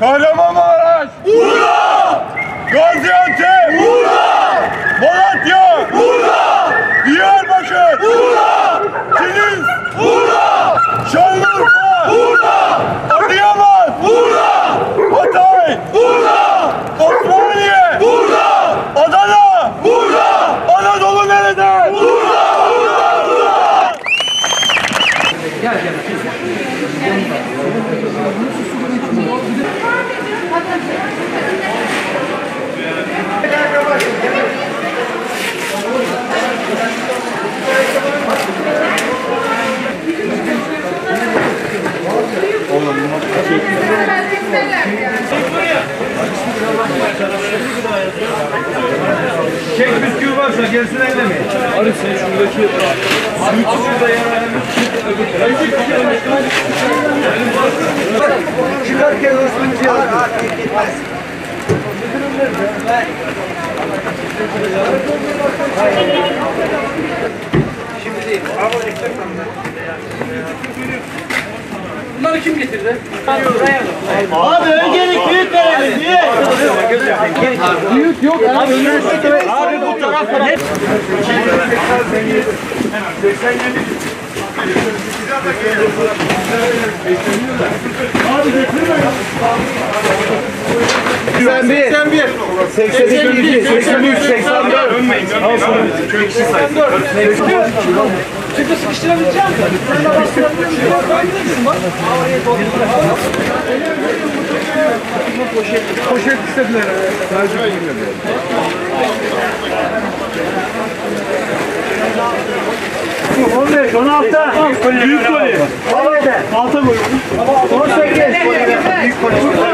Kahramanmaraş! Hurra! Gaziantep! Hurra! Malatya! Hurra! Diyarbakır! Hurra! Kilis! Hurra! Şanlıurfa! Hurra! Adıyaman! Hurra! Hatay! Hurra! Osmaniye! Hurra! Adana! Hurra! Anadolu nerede? Hurra! Hurra! Hurra! Kek bisküvi varsa gelsin ellemeyin. Arif sen şuradaki süt şurada çıkarken hırsız yalan. Şimdi değil. Bunları kim getirdi? Abi öncelik büyük verelim, büyük. Büyük yok. Abi bu tarafta. 87. Abi getirme ya. 81. 82. 83. 84. Dönmeyin. Çünkü sıkıştırabileceğim. Sen de bastırabileceğim. Poşet istediler. Sadece bilmiyorum. On 16. Büyük golü. Alta golü. 18. Büyük golü.